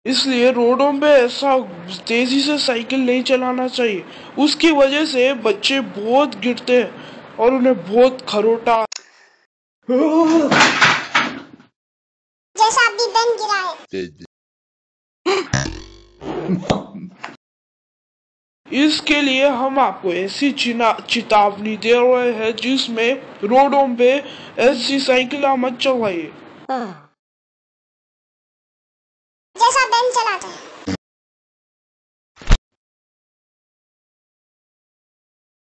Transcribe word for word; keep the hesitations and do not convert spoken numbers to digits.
इसलिए रोडों पे ऐसा तेजी से साइकिल नहीं चलाना चाहिए। उसकी वजह से बच्चे बहुत गिरते हैं और उन्हें बहुत खरोटा जैसा अभी बन गिरा है। इसके लिए हम आपको ऐसी चेतावनी दे रहे हैं जिसमें रोडों पे ऐसी साइकिल मत चलाइए जैसा बेन चलाता है।